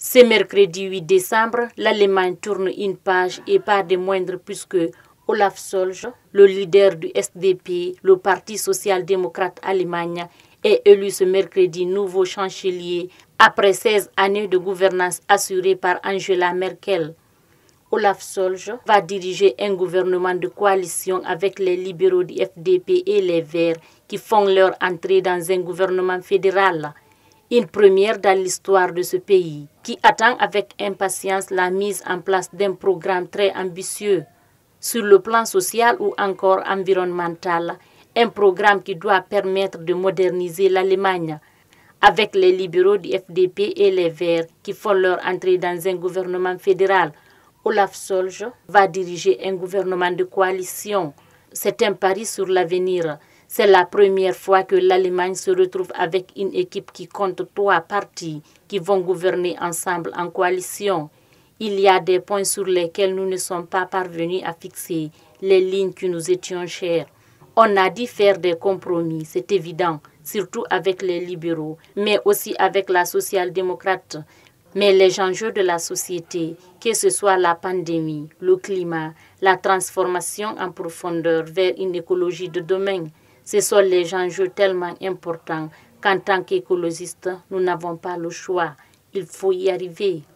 Ce mercredi 8 décembre, l'Allemagne tourne une page et pas des moindres puisque Olaf Scholz, le leader du SDP, le Parti social-démocrate allemagne, est élu ce mercredi nouveau chancelier après 16 années de gouvernance assurée par Angela Merkel. Olaf Scholz va diriger un gouvernement de coalition avec les libéraux du FDP et les Verts qui font leur entrée dans un gouvernement fédéral. Une première dans l'histoire de ce pays, qui attend avec impatience la mise en place d'un programme très ambitieux sur le plan social ou encore environnemental, un programme qui doit permettre de moderniser l'Allemagne. Avec les libéraux du FDP et les Verts qui font leur entrée dans un gouvernement fédéral, Olaf Scholz va diriger un gouvernement de coalition. C'est un pari sur l'avenir. C'est la première fois que l'Allemagne se retrouve avec une équipe qui compte 3 partis qui vont gouverner ensemble en coalition. Il y a des points sur lesquels nous ne sommes pas parvenus à fixer les lignes qui nous étions chères. On a dû faire des compromis, c'est évident, surtout avec les libéraux, mais aussi avec la social-démocrate. Mais les enjeux de la société, que ce soit la pandémie, le climat, la transformation en profondeur vers une écologie de demain, ce sont les enjeux tellement importants qu'en tant qu'écologistes, nous n'avons pas le choix. Il faut y arriver.